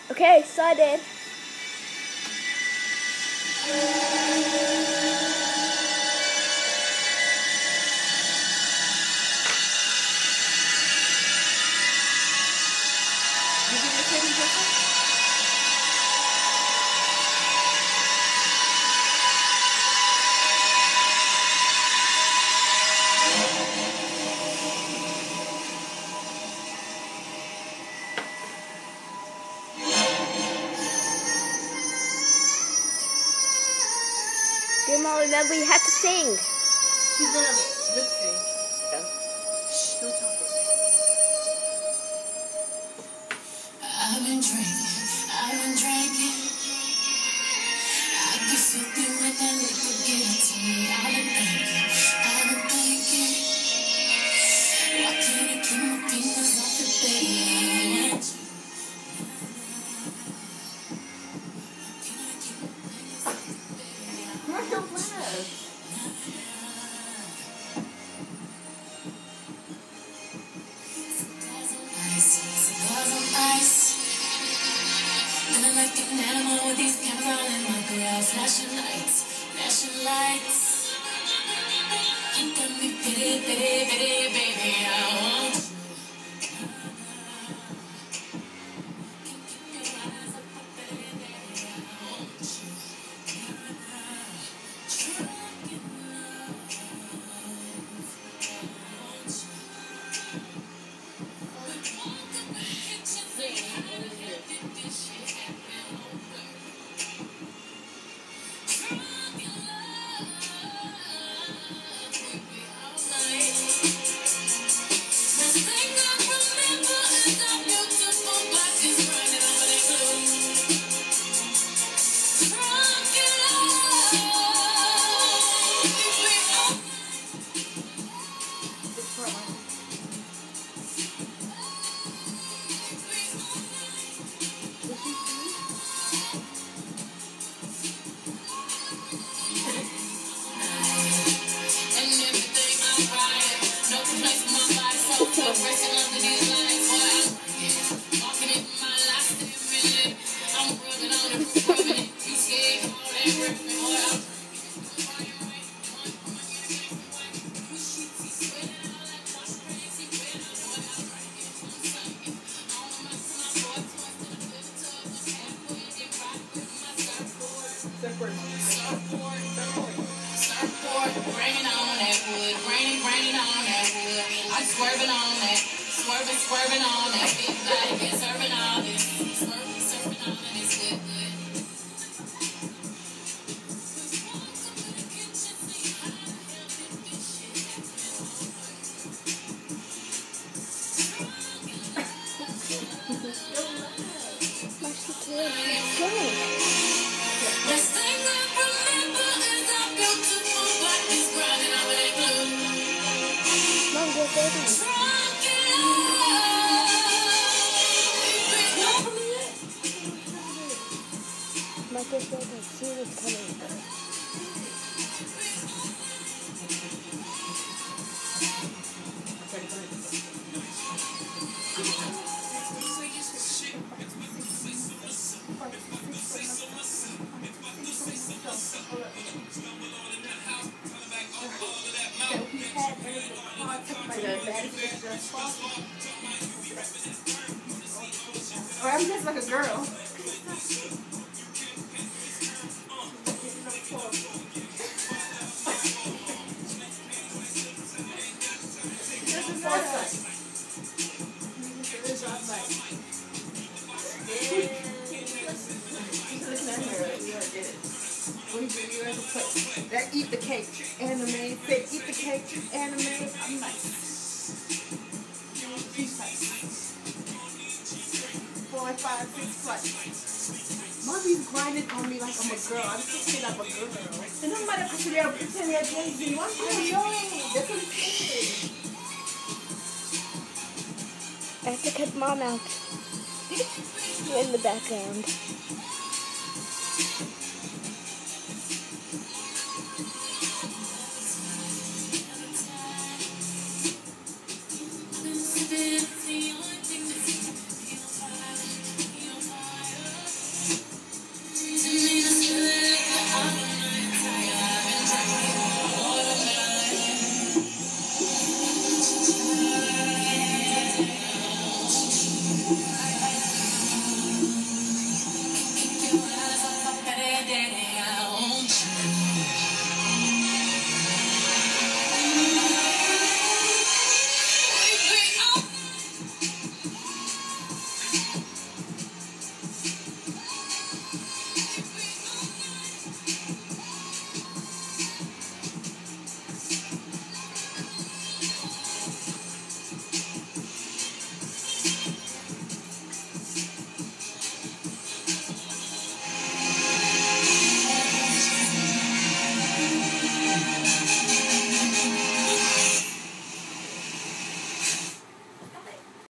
Okay, started. You think you're taking pictures? Grandma, remember you have to sing. She's gonna lip sync. Shh, don't talk. I've been drinking. I get filthy when that liquor gets to me. I've been thinking. Why can't I keep my fingers off the bed? Where's your glass? Cigars on ice. Feeling like an animal with these cameras all in my grill. Flashing lights. You got me pity, baby. I want you. Swerving on that big body, been serving all this, serving all of this good. Best thing I remember is our beautiful bodies grinding over that glue. Mom, go baby. My sister can see what's coming. Or I'm just like a girl. That eat the cake, anime, say eat the cake, anime. I'm like, she's like 4, 5, 6 flights. Mommy's grinding on me like I'm a girl. I'm thinking I'm a girl. And I'm like, pretend they're Jay-Z. What are you doing? That's what I'm saying. I have to cut Mom out. In the background.